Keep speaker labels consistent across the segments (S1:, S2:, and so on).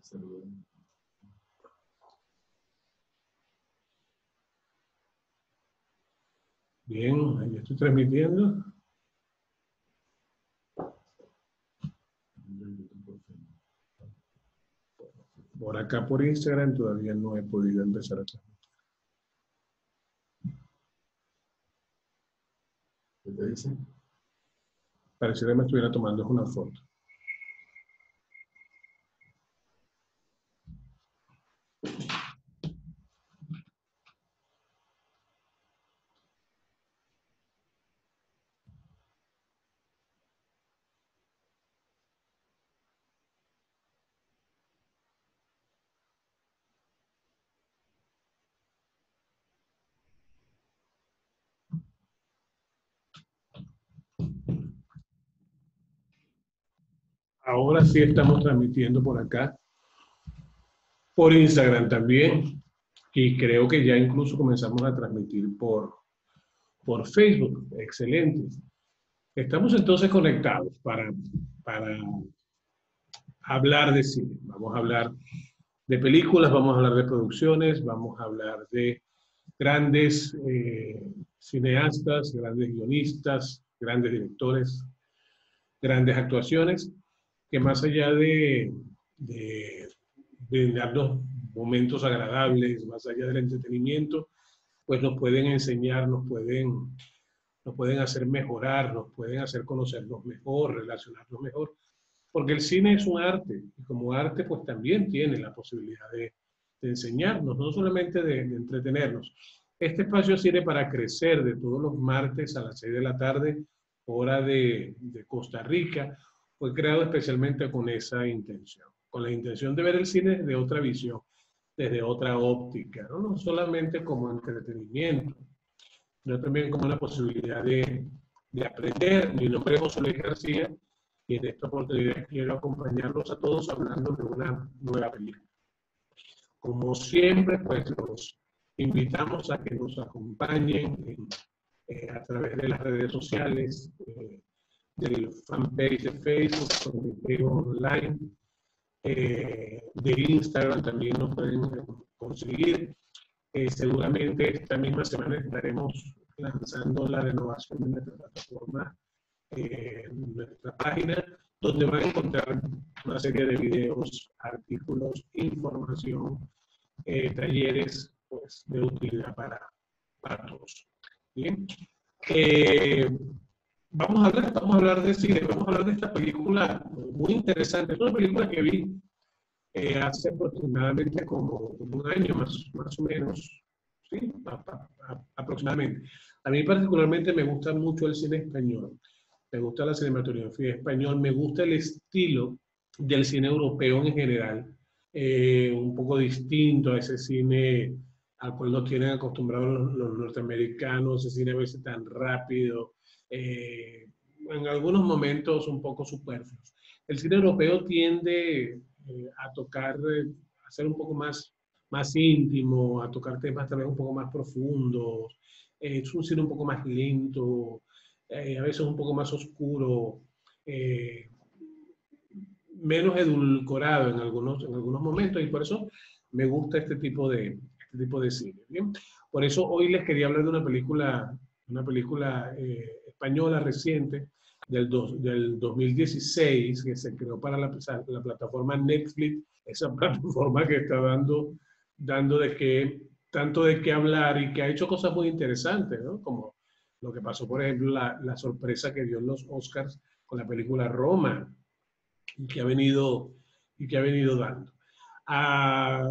S1: Bien, ahí estoy transmitiendo. Por acá por Instagram todavía no he podido empezar a transmitir.
S2: ¿Qué te dice?
S1: Pareciera que me estuviera tomando una foto. Ahora sí estamos transmitiendo por acá, por Instagram también, y creo que ya incluso comenzamos a transmitir por Facebook. Excelente. Estamos entonces conectados para hablar de cine. Vamos a hablar de películas, vamos a hablar de producciones, vamos a hablar de grandes cineastas, grandes guionistas, grandes directores, grandes actuaciones, que más allá de darnos momentos agradables, más allá del entretenimiento, pues nos pueden enseñar, nos pueden hacer mejorar, nos pueden hacer conocernos mejor, relacionarnos mejor, porque el cine es un arte, y como arte pues también tiene la posibilidad de enseñarnos, no solamente de entretenernos. Este espacio sirve para crecer de todos los martes a las 6 de la tarde, hora de Costa Rica. Fue creado especialmente con esa intención, con la intención de ver el cine desde otra visión, desde otra óptica, no solamente como entretenimiento, sino también como una posibilidad de aprender. Mi nombre es José Luis García y en esta oportunidad quiero acompañarlos a todos hablando de una nueva película. Como siempre, pues los invitamos a que nos acompañen a través de las redes sociales, del fanpage de Facebook, Comentario Online, de Instagram también nos pueden conseguir. Seguramente esta misma semana estaremos lanzando la renovación de nuestra plataforma, nuestra página, donde van a encontrar una serie de videos, artículos, información, talleres pues, de utilidad para todos. Bien. Vamos a hablar de cine, vamos a hablar de esta película muy interesante. Es una película que vi hace aproximadamente como un año más o menos, ¿sí? Aproximadamente. A mí particularmente me gusta mucho el cine español, me gusta la cinematografía española, me gusta el estilo del cine europeo en general, un poco distinto a ese cine al cual nos tienen acostumbrados los norteamericanos, ese cine a veces tan rápido, en algunos momentos un poco superfluos. El cine europeo tiende a tocar, a ser un poco más íntimo, a tocar temas tal vez un poco más profundos, es un cine un poco más lento, a veces un poco más oscuro, menos edulcorado en algunos momentos, y por eso me gusta este tipo de cine. ¿Bien? Por eso hoy les quería hablar de una película española reciente del 2016 que se creó para la plataforma Netflix, esa plataforma que está dando tanto de qué hablar y que ha hecho cosas muy interesantes, ¿no? Como lo que pasó, por ejemplo, la sorpresa que dio en los Oscars con la película Roma, y que ha venido dando. A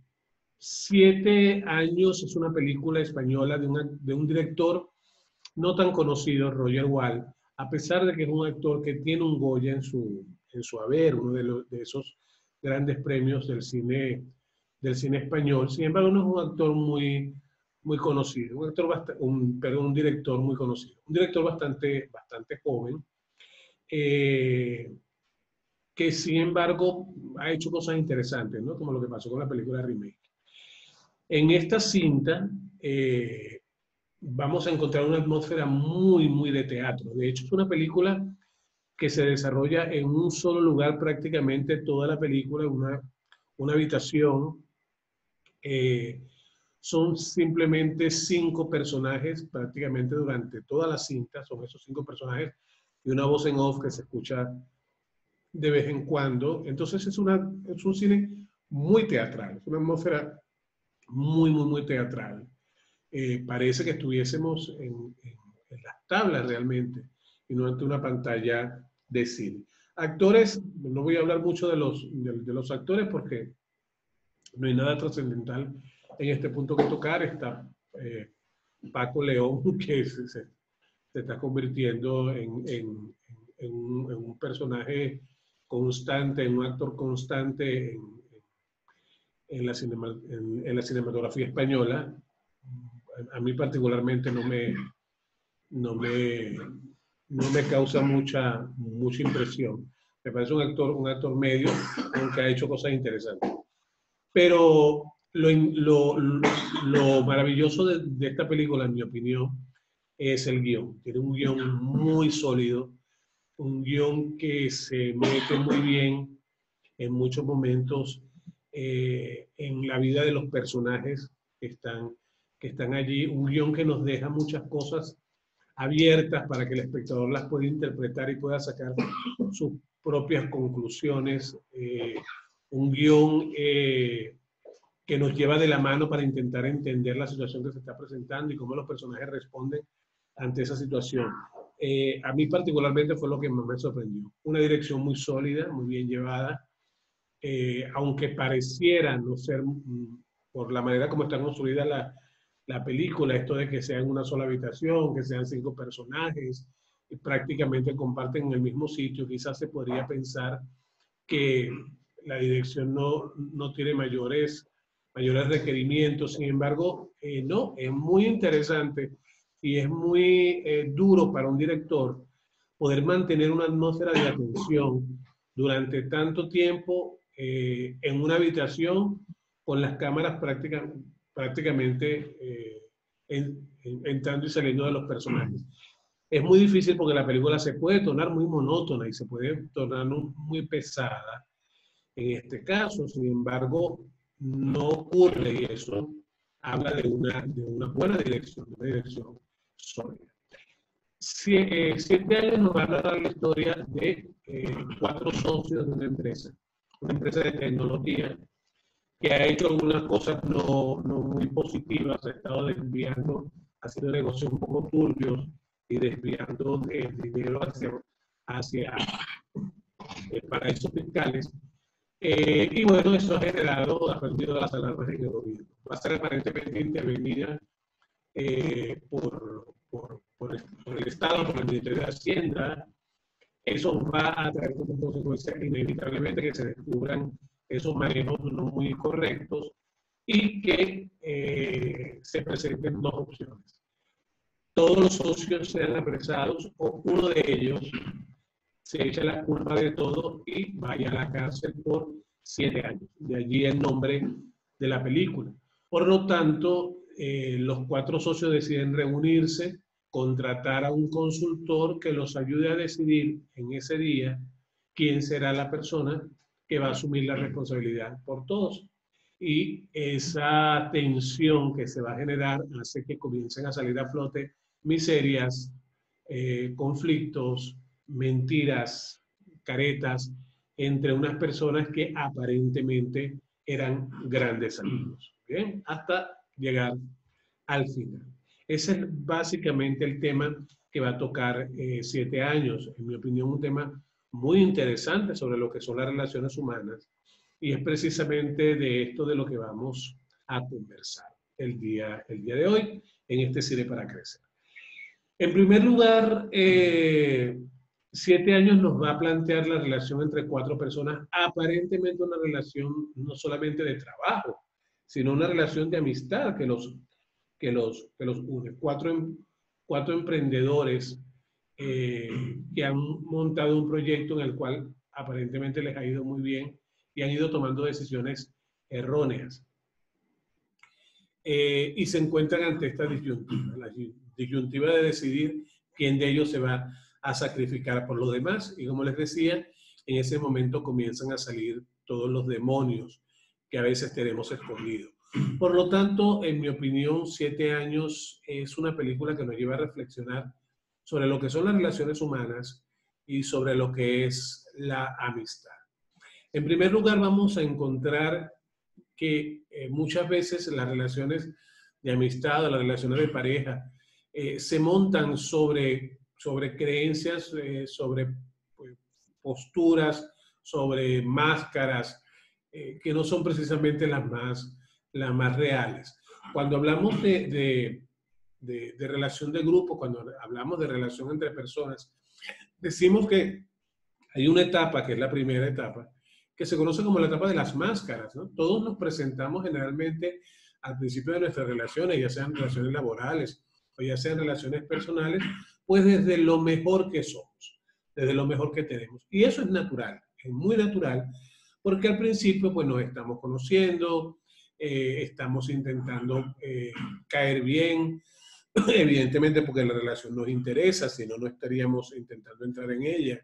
S1: 7 años es una película española de un director no tan conocido, Roger Wall, a pesar de que es un actor que tiene un Goya en su haber, uno de esos grandes premios del cine español. Sin embargo, no es un actor muy conocido, un director muy conocido, un director bastante joven, que sin embargo ha hecho cosas interesantes, ¿no? Como lo que pasó con la película Remake. En esta cinta vamos a encontrar una atmósfera muy de teatro. De hecho, es una película que se desarrolla en un solo lugar prácticamente toda la película, una habitación. Son simplemente 5 personajes prácticamente durante toda la cinta, son esos 5 personajes y una voz en off que se escucha de vez en cuando. Entonces es un cine muy teatral, es una atmósfera muy teatral. Parece que estuviésemos en las tablas realmente y no ante una pantalla de cine. Actores, no voy a hablar mucho de los actores porque no hay nada trascendental en este punto que tocar. Está Paco León, que se está convirtiendo en un personaje constante, en un actor constante en la cinematografía española. A mí particularmente no me causa mucha impresión. Me parece un actor medio, aunque ha hecho cosas interesantes. Pero lo maravilloso de esta película, en mi opinión, es el guión. Tiene un guión muy sólido, un guión que se mete muy bien en muchos momentos en la vida de los personajes que están allí, un guión que nos deja muchas cosas abiertas para que el espectador las pueda interpretar y pueda sacar sus propias conclusiones, un guión que nos lleva de la mano para intentar entender la situación que se está presentando y cómo los personajes responden ante esa situación. A mí particularmente fue lo que más me sorprendió. Una dirección muy sólida, muy bien llevada, aunque pareciera no ser, por la manera como está construida la película, esto de que sea en una sola habitación, que sean 5 personajes, y prácticamente comparten el mismo sitio, quizás se podría pensar que la dirección no tiene mayores requerimientos. Sin embargo, no, es muy interesante y es muy duro para un director poder mantener una atmósfera de atención durante tanto tiempo en una habitación con las cámaras prácticamente entrando y saliendo de los personajes. Es muy difícil porque la película se puede tornar muy monótona y se puede tornar muy pesada en este caso. Sin embargo, no ocurre y eso habla de una buena dirección, de una dirección sólida. 7 años nos va a narrar la historia de 4 socios de una empresa de tecnología que ha hecho algunas cosas no muy positivas, ha estado desviando, haciendo negocios un poco turbios y desviando el dinero hacia paraísos fiscales. Y bueno, eso ha generado, ha perdido las alarmas en el gobierno. Va a ser aparentemente intervenida por el Estado, por el Ministerio de Hacienda. Eso va a traer como consecuencia inevitablemente que se descubran esos manejos no muy correctos y que se presenten 2 opciones. Todos los socios sean apresados o uno de ellos se echa la culpa de todo y vaya a la cárcel por 7 años. De allí el nombre de la película. Por lo tanto, los 4 socios deciden reunirse, contratar a un consultor que los ayude a decidir en ese día quién será la persona que va a asumir la responsabilidad por todos. Y esa tensión que se va a generar hace que comiencen a salir a flote miserias, conflictos, mentiras, caretas, entre unas personas que aparentemente eran grandes amigos. ¿Bien? Hasta llegar al final. Ese es básicamente el tema que va a tocar 7 años. En mi opinión, un tema muy interesante sobre lo que son las relaciones humanas. Y es precisamente de esto de lo que vamos a conversar el día de hoy en este Cine para Crecer. En primer lugar, 7 años nos va a plantear la relación entre 4 personas, aparentemente una relación no solamente de trabajo, sino una relación de amistad que los une. 4 emprendedores que han montado un proyecto en el cual aparentemente les ha ido muy bien y han ido tomando decisiones erróneas. Y se encuentran ante esta disyuntiva, la disyuntiva de decidir quién de ellos se va a sacrificar por los demás. Y como les decía, en ese momento comienzan a salir todos los demonios que a veces tenemos escondido. Por lo tanto, en mi opinión, 7 años es una película que nos lleva a reflexionar sobre lo que son las relaciones humanas y sobre lo que es la amistad. En primer lugar, vamos a encontrar que muchas veces las relaciones de amistad o las relaciones de pareja se montan sobre creencias, sobre pues, posturas, sobre máscaras que no son precisamente las más reales. Cuando hablamos de relación de grupo, cuando hablamos de relación entre personas, decimos que hay una etapa, que es la primera etapa, que se conoce como la etapa de las máscaras, ¿no? Todos nos presentamos generalmente al principio de nuestras relaciones, ya sean relaciones laborales o ya sean relaciones personales, pues desde lo mejor que somos, desde lo mejor que tenemos. Y eso es natural, es muy natural, porque al principio pues nos estamos conociendo, estamos intentando caer bien, evidentemente porque la relación nos interesa, si no, no estaríamos intentando entrar en ella.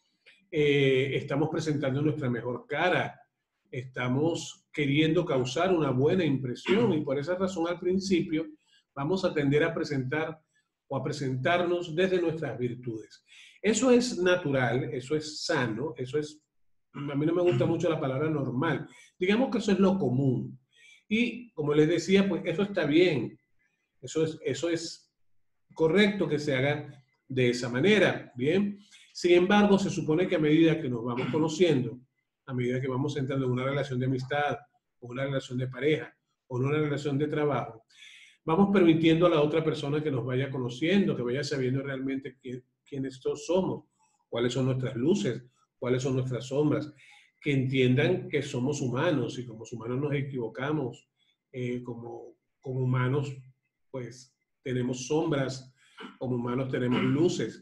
S1: Estamos presentando nuestra mejor cara, estamos queriendo causar una buena impresión y por esa razón al principio vamos a tender a presentar o a presentarnos desde nuestras virtudes. Eso es natural, eso es sano, eso es, a mí no me gusta mucho la palabra normal, digamos que eso es lo común. Y como les decía, pues eso está bien, eso es correcto que se haga de esa manera, ¿bien? Sin embargo, se supone que a medida que nos vamos conociendo, a medida que vamos entrando en una relación de amistad, o una relación de pareja, o en una relación de trabajo, vamos permitiendo a la otra persona que nos vaya conociendo, que vaya sabiendo realmente quiénes somos, cuáles son nuestras luces, cuáles son nuestras sombras, que entiendan que somos humanos y como humanos nos equivocamos, como humanos pues tenemos sombras, como humanos tenemos luces.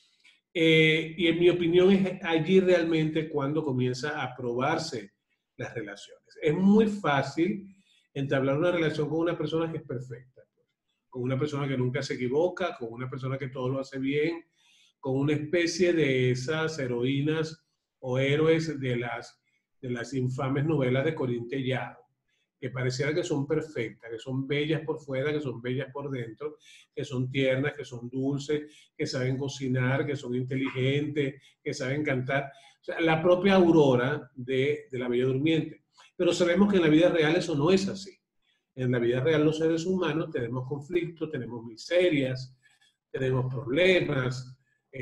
S1: Y en mi opinión es allí realmente cuando comienza a probarse las relaciones. Es muy fácil entablar una relación con una persona que es perfecta, con una persona que nunca se equivoca, con una persona que todo lo hace bien, con una especie de esas heroínas o héroes de las infames novelas de Corín Tellado, que pareciera que son perfectas, que son bellas por fuera, que son bellas por dentro, que son tiernas, que son dulces, que saben cocinar, que son inteligentes, que saben cantar. O sea, la propia Aurora de La Bella Durmiente. Pero sabemos que en la vida real eso no es así. En la vida real los seres humanos tenemos conflictos, tenemos miserias, tenemos problemas,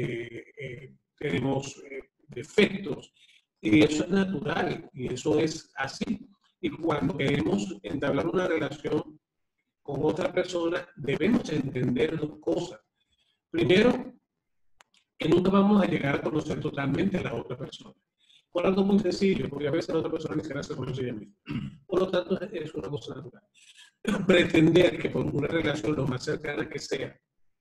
S1: tenemos defectos. Y eso es natural, y eso es así. Y cuando queremos entablar una relación con otra persona, debemos entender dos cosas. Primero, que nunca vamos a llegar a conocer totalmente a la otra persona. Por algo muy sencillo, porque a veces la otra persona ni siquiera se conoce ella misma. Por lo tanto, es una cosa natural. Pretender que por una relación lo más cercana que sea,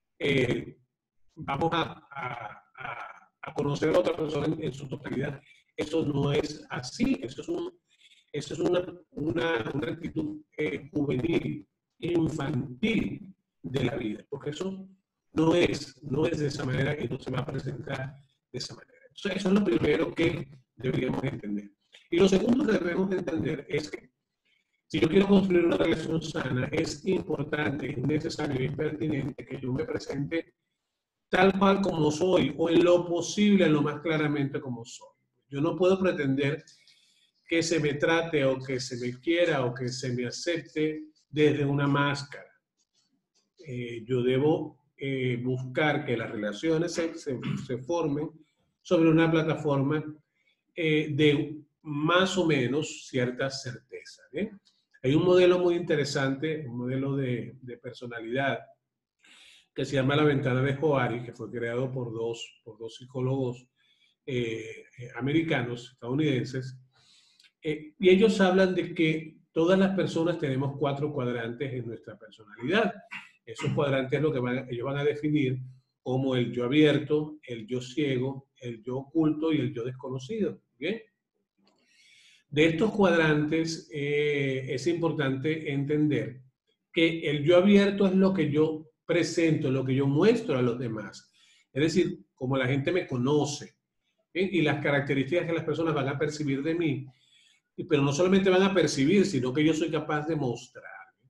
S1: vamos a conocer a otra persona en su totalidad, eso no es así. Eso es una actitud juvenil, infantil de la vida, porque eso no es de esa manera y no se va a presentar de esa manera. Entonces, eso es lo primero que deberíamos entender. Y lo segundo que debemos entender es que si yo quiero construir una relación sana, es importante, es necesario y es pertinente que yo me presente tal cual como soy, o en lo posible, en lo más claramente como soy. Yo no puedo pretender que se me trate o que se me quiera o que se me acepte desde una máscara. Yo debo buscar que las relaciones se formen sobre una plataforma de más o menos cierta certeza. ¿Bien? Hay un modelo muy interesante, un modelo de personalidad que se llama La Ventana de Johari, que fue creado por dos psicólogos americanos, estadounidenses, y ellos hablan de que todas las personas tenemos 4 cuadrantes en nuestra personalidad. Esos cuadrantes es lo que ellos van a definir como el yo abierto, el yo ciego, el yo oculto y el yo desconocido. ¿Bien? De estos cuadrantes es importante entender que el yo abierto es lo que yo presento, lo que yo muestro a los demás. Es decir, como la gente me conoce, ¿bien? Y las características que las personas van a percibir de mí. pero no solamente van a percibir, sino que yo soy capaz de mostrar.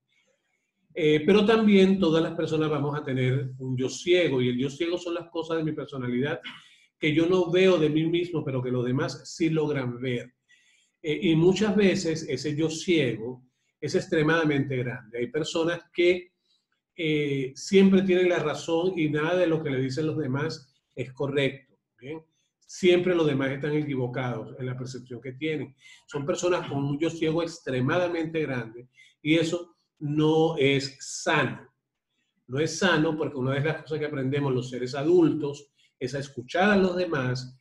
S1: Pero también todas las personas vamos a tener un yo ciego, y el yo ciego son las cosas de mi personalidad que yo no veo de mí mismo, pero que los demás sí logran ver. Y muchas veces ese yo ciego es extremadamente grande. Hay personas que siempre tienen la razón y nada de lo que le dicen los demás es correcto. ¿Bien? Siempre los demás están equivocados en la percepción que tienen. Son personas con un yo ciego extremadamente grande y eso no es sano. No es sano porque una de las cosas que aprendemos los seres adultos es a escuchar a los demás,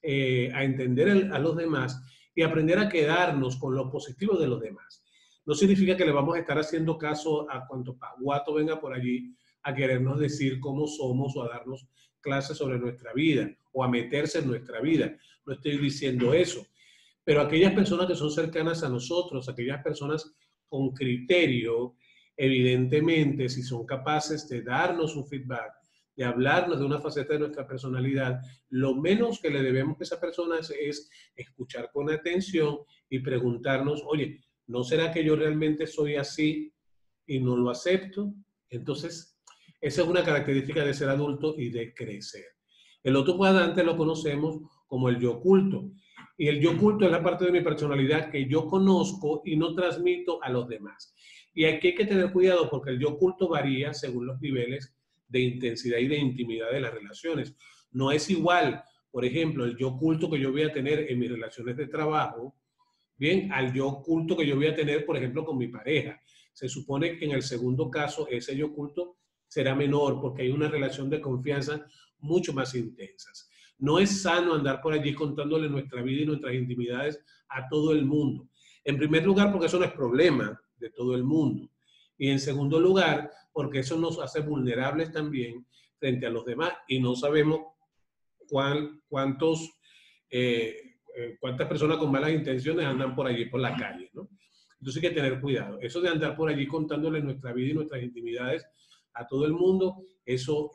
S1: a entender a los demás y aprender a quedarnos con lo positivo de los demás. No significa que le vamos a estar haciendo caso a cuanto paguato venga por allí a querernos decir cómo somos o a darnos clases sobre nuestra vida o a meterse en nuestra vida. No estoy diciendo eso. Pero aquellas personas que son cercanas a nosotros, aquellas personas con criterio, evidentemente, si son capaces de darnos un feedback, de hablarnos de una faceta de nuestra personalidad, lo menos que le debemos a esa persona es escuchar con atención y preguntarnos, oye, ¿no será que yo realmente soy así y no lo acepto? Entonces, esa es una característica de ser adulto y de crecer. El otro cuadrante lo conocemos como el yo oculto. Y el yo oculto es la parte de mi personalidad que yo conozco y no transmito a los demás. Y aquí hay que tener cuidado porque el yo oculto varía según los niveles de intensidad y de intimidad de las relaciones. No es igual, por ejemplo, el yo oculto que yo voy a tener en mis relaciones de trabajo, bien, al yo oculto que yo voy a tener, por ejemplo, con mi pareja. Se supone que en el segundo caso ese yo oculto será menor porque hay una relación de confianza mucho más intensa. No es sano andar por allí contándole nuestra vida y nuestras intimidades a todo el mundo. En primer lugar, porque eso no es problema de todo el mundo. Y en segundo lugar, porque eso nos hace vulnerables también frente a los demás y no sabemos cuántas personas con malas intenciones andan por allí por la calle, ¿no? Entonces hay que tener cuidado. Eso de andar por allí contándole nuestra vida y nuestras intimidades a todo el mundo, eso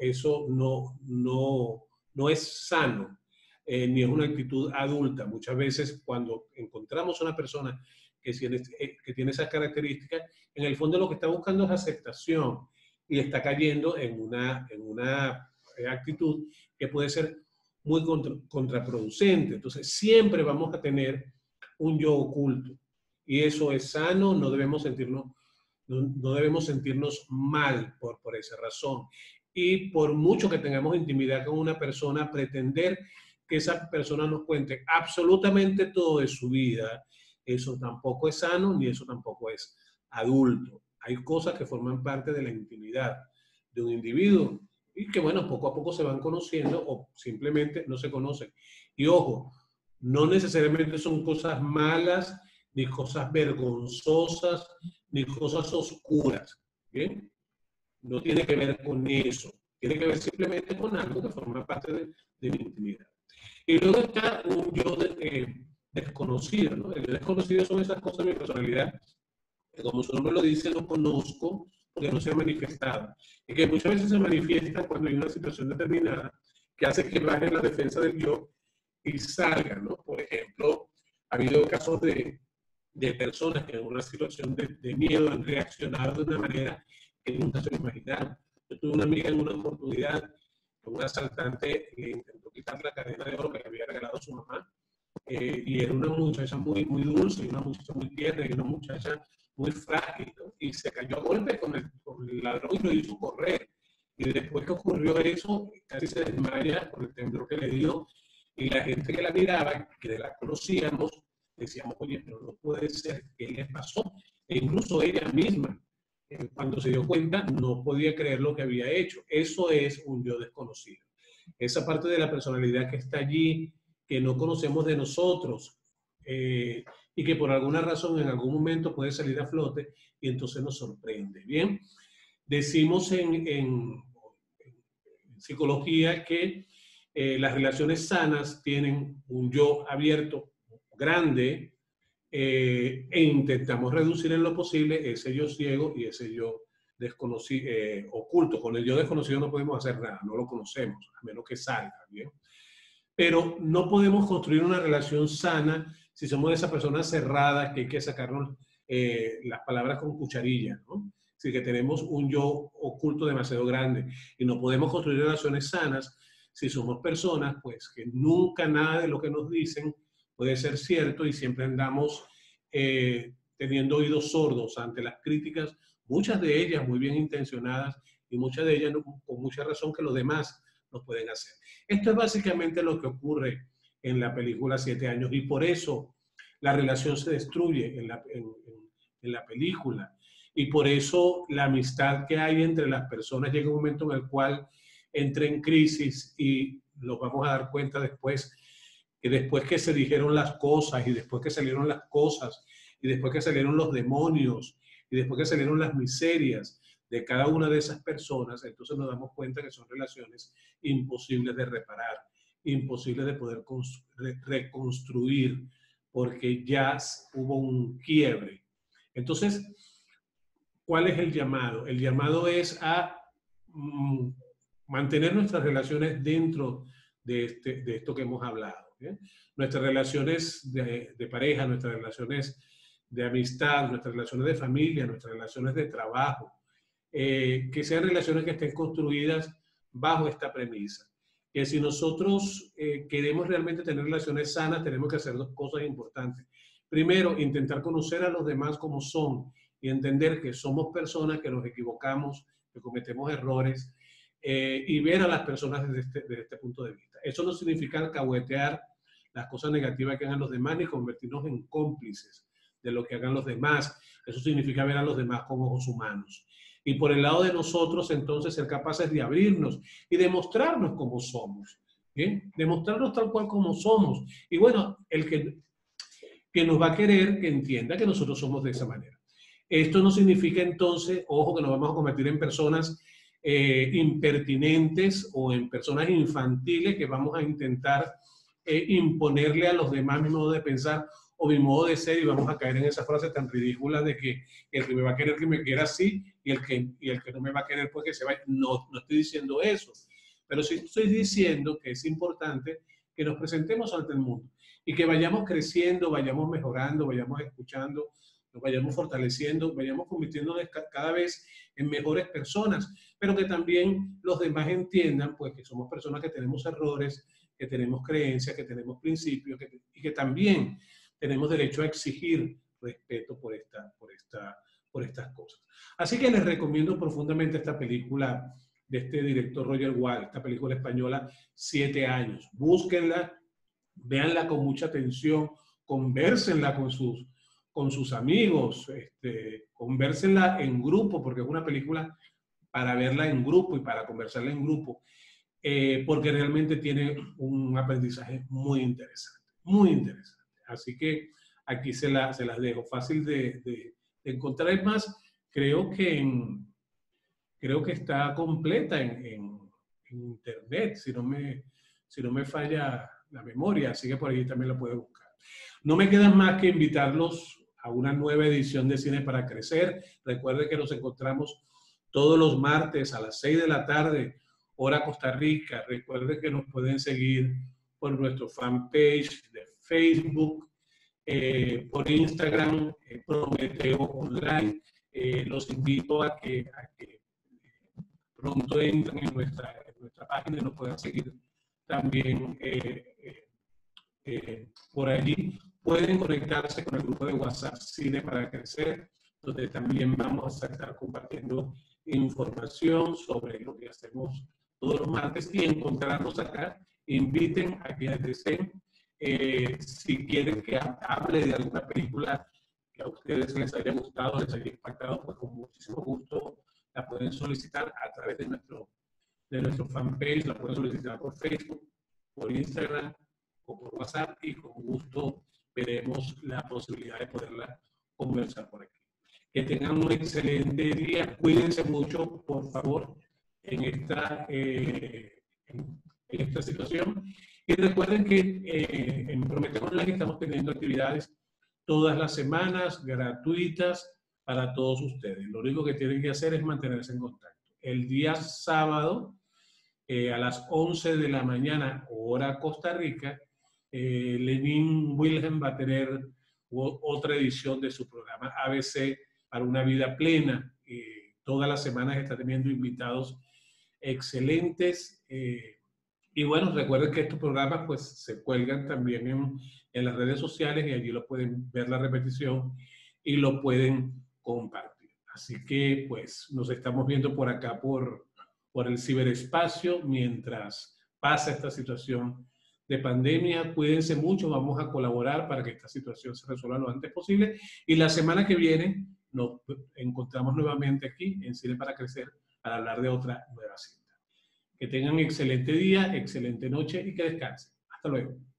S1: no es sano, ni es una actitud adulta. Muchas veces cuando encontramos una persona que tiene esas características, en el fondo lo que está buscando es aceptación y está cayendo en una actitud que puede ser muy contraproducente. Entonces siempre vamos a tener un yo oculto y eso es sano, no debemos sentirnos mal por esa razón. Y por mucho que tengamos intimidad con una persona, pretender que esa persona nos cuente absolutamente todo de su vida, eso tampoco es sano ni eso tampoco es adulto. Hay cosas que forman parte de la intimidad de un individuo y que, bueno, poco a poco se van conociendo o simplemente no se conocen. Y ojo, no necesariamente son cosas malas, ni cosas vergonzosas, ni cosas oscuras. ¿Bien? No tiene que ver con eso. Tiene que ver simplemente con algo que forma parte de mi intimidad. Y luego está un yo desconocido, ¿no? El yo desconocido son esas cosas de mi personalidad que, como su nombre lo dice, no conozco porque no se ha manifestado. Y que muchas veces se manifiestan cuando hay una situación determinada que hace que baje la defensa del yo y salga, ¿no? Por ejemplo, ha habido casos de personas que en una situación de miedo han reaccionado de una manera que nunca se imaginaron. Yo tuve una amiga en una oportunidad, un asaltante le intentó quitar la cadena de oro que le había regalado a su mamá, y era una muchacha muy, muy dulce, una muchacha muy tierna y una muchacha muy frágil, ¿no? Y se cayó a golpe con el ladrón y lo hizo correr. Y después que ocurrió eso, casi se desmaya por el temblor que le dio. Y la gente que la miraba, que la conocíamos, decíamos, oye, pero no puede ser, ¿qué le pasó? E incluso ella misma, cuando se dio cuenta, no podía creer lo que había hecho. Eso es un yo desconocido. Esa parte de la personalidad que está allí, que no conocemos de nosotros, y que por alguna razón en algún momento puede salir a flote y entonces nos sorprende. Bien, decimos en psicología que las relaciones sanas tienen un yo abierto grande, e intentamos reducir en lo posible ese yo ciego y ese yo desconocido, oculto. Con el yo desconocido no podemos hacer nada, no lo conocemos, a menos que salga, ¿bien? Pero no podemos construir una relación sana si somos de esas personas cerradas que hay que sacarnos las palabras con cucharilla, ¿no? Si que tenemos un yo oculto demasiado grande y no podemos construir relaciones sanas si somos personas pues que nunca nada de lo que nos dicen puede ser cierto y siempre andamos teniendo oídos sordos ante las críticas, muchas de ellas muy bien intencionadas y muchas de ellas con mucha razón que los demás nos pueden hacer. Esto es básicamente lo que ocurre en la película 7 años y por eso la relación se destruye en la película. Y por eso la amistad que hay entre las personas llega un momento en el cual entra en crisis y nos vamos a dar cuenta después que se dijeron las cosas y después que salieron las cosas y después que salieron los demonios y después que salieron las miserias de cada una de esas personas, entonces nos damos cuenta que son relaciones imposibles de reparar, imposibles de poder reconstruir, porque ya hubo un quiebre. Entonces, ¿cuál es el llamado? El llamado es a mantener nuestras relaciones dentro de esto que hemos hablado. ¿Eh? Nuestras relaciones de pareja, nuestras relaciones de amistad, nuestras relaciones de familia, nuestras relaciones de trabajo, que sean relaciones que estén construidas bajo esta premisa. Que si nosotros queremos realmente tener relaciones sanas, tenemos que hacer dos cosas importantes. Primero, intentar conocer a los demás como son y entender que somos personas, que nos equivocamos, que cometemos errores y ver a las personas desde este punto de vista. Eso no significa alcahuetear las cosas negativas que hagan los demás ni convertirnos en cómplices de lo que hagan los demás. Eso significa ver a los demás con ojos humanos. Y por el lado de nosotros, entonces, ser capaces de abrirnos y demostrarnos como somos. ¿Bien? Demostrarnos tal cual como somos. Y bueno, el que nos va a querer, que entienda que nosotros somos de esa manera. Esto no significa entonces, ojo, que nos vamos a convertir en personas impertinentes o en personas infantiles que vamos a intentar imponerle a los demás mi modo de pensar o mi modo de ser y vamos a caer en esa frase tan ridícula de que el que me va a querer que me quiera así y el que no me va a querer pues que se vaya. No, no estoy diciendo eso, pero sí estoy diciendo que es importante que nos presentemos ante el mundo y que vayamos creciendo, vayamos mejorando, vayamos escuchando, nos vayamos fortaleciendo, vayamos convirtiéndonos cada vez en mejores personas, pero que también los demás entiendan pues que somos personas que tenemos errores, que tenemos creencias, que tenemos principios y que también tenemos derecho a exigir respeto por estas cosas. Así que les recomiendo profundamente esta película de este director Roger Wall, esta película española, 7 años. Búsquenla, véanla con mucha atención, convérsenla con sus amigos, convérsenla en grupo, porque es una película para verla en grupo y para conversarla en grupo, porque realmente tiene un aprendizaje muy interesante, muy interesante. Así que aquí se las dejo, fácil de encontrar. Es más, creo que está completa en internet, si no me falla la memoria, así que por ahí también la pueden buscar. No me queda más que invitarlos a una nueva edición de Cine para Crecer. Recuerden que nos encontramos todos los martes a las 6 de la tarde, hora Costa Rica. Recuerden que nos pueden seguir por nuestro fanpage de Facebook, por Instagram, Prometeo Online. Los invito a que pronto entren en nuestra página y nos puedan seguir también por allí. Pueden conectarse con el grupo de WhatsApp Cine para Crecer, donde también vamos a estar compartiendo información sobre lo que hacemos todos los martes y encontrarnos acá. Inviten a quienes deseen, si quieren que hable de alguna película que a ustedes les haya gustado, les haya impactado, pues con muchísimo gusto la pueden solicitar a través de nuestro fanpage, la pueden solicitar por Facebook, por Instagram o por WhatsApp y con gusto veremos la posibilidad de poderla conversar por aquí. Que tengan un excelente día, cuídense mucho, por favor, en esta situación. Y recuerden que en Prometeo Online estamos teniendo actividades todas las semanas, gratuitas para todos ustedes. Lo único que tienen que hacer es mantenerse en contacto. El día sábado, a las 11 de la mañana, hora Costa Rica, Lenín Wilhelm va a tener otra edición de su programa ABC para una vida plena. Todas las semanas está teniendo invitados excelentes. Y bueno, recuerden que estos programas pues se cuelgan también en las redes sociales y allí lo pueden ver la repetición y lo pueden compartir. Así que pues nos estamos viendo por acá por el ciberespacio mientras pasa esta situación de pandemia. Cuídense mucho, vamos a colaborar para que esta situación se resuelva lo antes posible. Y la semana que viene nos encontramos nuevamente aquí en Cine para Crecer para hablar de otra nueva cinta. Que tengan excelente día, excelente noche y que descansen. Hasta luego.